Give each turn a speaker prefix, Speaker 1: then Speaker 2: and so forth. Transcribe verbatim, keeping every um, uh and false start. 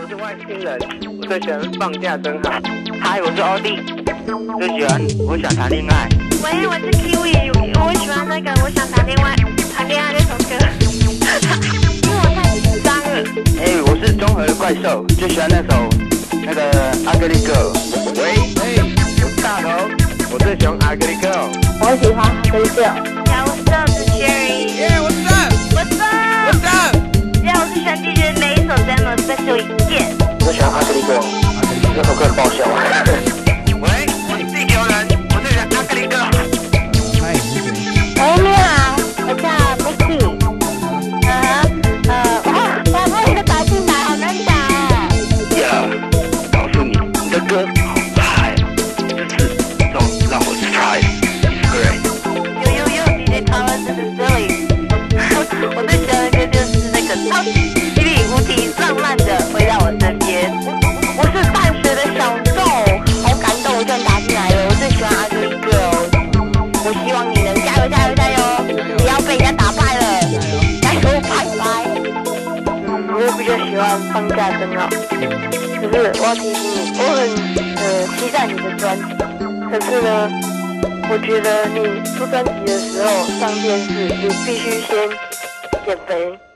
Speaker 1: 我是外星人，我最喜欢放假真好。
Speaker 2: 嗨，我是欧弟，最喜欢我想谈恋爱。
Speaker 3: 喂，我是 Kiwi， 我喜欢那个我想谈恋爱谈恋爱那首歌，因为我太紧张了。
Speaker 2: 哎、欸，我是综合的怪兽，最喜欢那首那个 Ugly Girl。
Speaker 1: 喂，哎、欸，我是大头，我最喜欢 Ugly Girl。
Speaker 3: 我喜欢 Ugly Girl。呀，我是 Cherry。
Speaker 1: 耶，我是
Speaker 3: What's up？
Speaker 1: What's up？
Speaker 3: 呀，我是喜欢 D J 每一首 demo special 一件。
Speaker 2: 我喜欢 Ugly Girl， 那首歌很爆笑。
Speaker 1: 喂，我是地球人，我最喜欢 Ugly Girl。
Speaker 4: 嗨，你是谁？
Speaker 3: 哎，你好，我叫 Vicky。呃呃，哇，哇，把你的打进来，好难打哦。
Speaker 2: 呀，告诉你，你的歌好嗨，就是这种让我 surprise，it's great。
Speaker 3: 呦呦呦 ，D J Thomas is silly。我最喜欢的歌就是那个超级霹雳无敌浪漫的回到我身边。我是淡水的小众，好感动，我居然打进来了。我最喜欢阿哥一个哦。我希望你能加油加油加油，不要被人家打败了。加油，拜拜。嗯，我比较喜欢放假真好。可是我要提醒你，我很呃期待你的专辑。可是呢，我觉得你出专辑的时候上电视，你必须先减肥。